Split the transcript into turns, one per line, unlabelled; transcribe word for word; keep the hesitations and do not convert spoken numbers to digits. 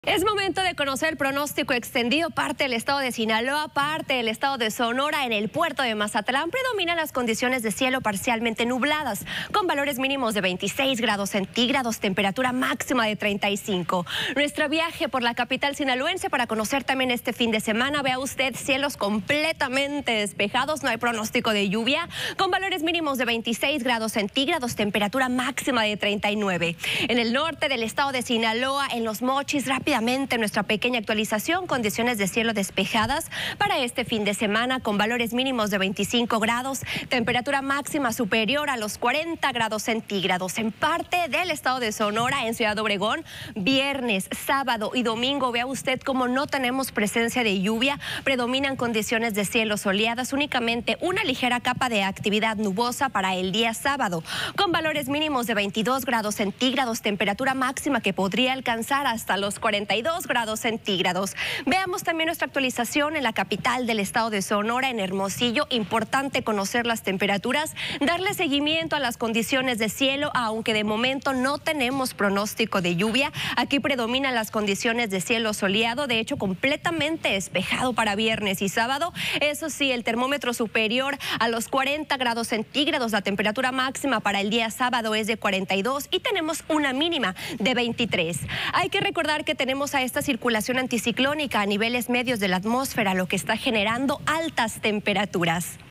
Es momento de conocer el pronóstico extendido. Parte del estado de Sinaloa, parte del estado de Sonora. En el puerto de Mazatlán predominan las condiciones de cielo parcialmente nubladas, con valores mínimos de veintiséis grados centígrados, temperatura máxima de treinta y cinco. Nuestro viaje por la capital sinaloense para conocer también este fin de semana. Vea usted cielos completamente despejados, no hay pronóstico de lluvia, con valores mínimos de veintiséis grados centígrados, temperatura máxima de treinta y nueve. En el norte del estado de Sinaloa, en Los Mochis, rápidamente nuestra pequeña actualización, condiciones de cielo despejadas para este fin de semana con valores mínimos de veinticinco grados, temperatura máxima superior a los cuarenta grados centígrados. En parte del estado de Sonora, en Ciudad Obregón, viernes, sábado y domingo, vea usted cómo no tenemos presencia de lluvia, predominan condiciones de cielo soleadas, únicamente una ligera capa de actividad nubosa para el día sábado, con valores mínimos de veintidós grados centígrados, temperatura máxima que podría alcanzar hasta los cuarenta y dos grados centígrados. Veamos también nuestra actualización en la capital del estado de Sonora, en Hermosillo. Importante conocer las temperaturas, darle seguimiento a las condiciones de cielo, aunque de momento no tenemos pronóstico de lluvia. Aquí predominan las condiciones de cielo soleado, de hecho completamente despejado para viernes y sábado. Eso sí, el termómetro superior a los cuarenta grados centígrados, la temperatura máxima para el día sábado es de cuarenta y dos y tenemos una mínima de veintitrés. Hay que recordar que tenemos Tenemos a esta circulación anticiclónica a niveles medios de la atmósfera, lo que está generando altas temperaturas.